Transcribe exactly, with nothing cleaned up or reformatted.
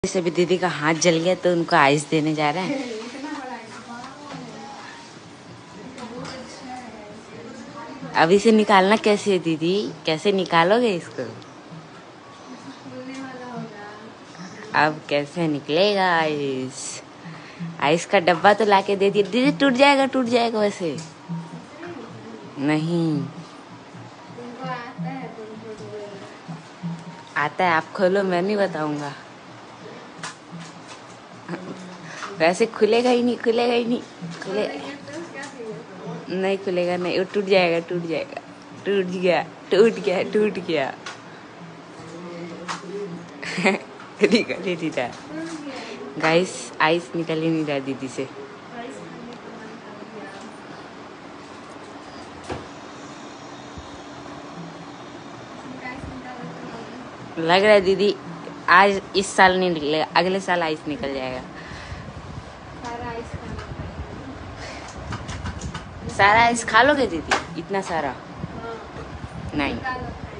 से भी दीदी का हाथ जल गया तो उनको आइस देने जा रहे हैं। अभी से निकालना कैसे है दीदी, कैसे निकालोगे इसको? अब कैसे निकलेगा आइस? आइस का डब्बा तो लाके दे दिया दीदी। टूट जाएगा टूट जाएगा वैसे नहीं आता है। आप खोलो, मैं नहीं बताऊंगा। वैसे खुलेगा ही नहीं, खुलेगा ही नहीं, खुले नहीं खुलेगा नहीं, वो टूट जाएगा टूट जाएगा टूट गया टूट गया टूट गया निकल ही नहीं रहा गाइस, आइस निकल ही नहीं रहा दीदी से। लग रहा है दीदी आज इस साल नहीं निकलेगा, अगले साल आइस निकल जाएगा। सारा आइस खा लोगे दीदी? इतना सारा नहीं।